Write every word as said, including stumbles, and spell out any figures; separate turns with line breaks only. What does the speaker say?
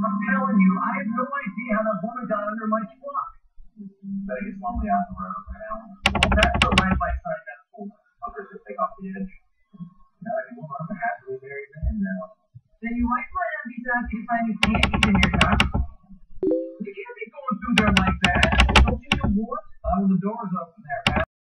I'm telling you, I have no idea how that woman got under my truck.
Betting it's lonely out the road right now.
Well, that's the right by sign that fool.
Fuckers just take off the edge. Not anymore. I'm a happily married man now.
Then you might find out he's asking if I need candy in